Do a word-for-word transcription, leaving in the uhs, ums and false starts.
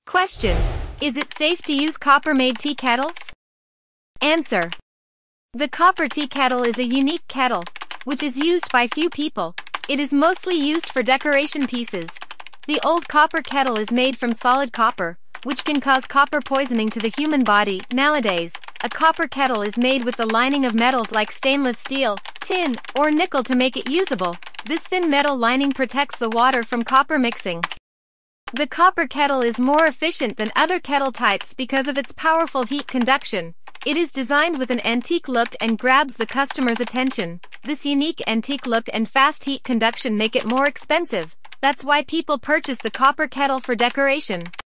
Question: is it safe to use copper-made tea kettles? Answer: the copper tea kettle is a unique kettle, which is used by few people. It is mostly used for decoration pieces. The old copper kettle is made from solid copper, which can cause copper poisoning to the human body. Nowadays, a copper kettle is made with the lining of metals like stainless steel, tin, or nickel to make it usable. This thin metal lining protects the water from copper mixing. The copper kettle is more efficient than other kettle types because of its powerful heat conduction. It is designed with an antique look and grabs the customer's attention. This unique antique look and fast heat conduction make it more expensive. That's why people purchase the copper kettle for decoration.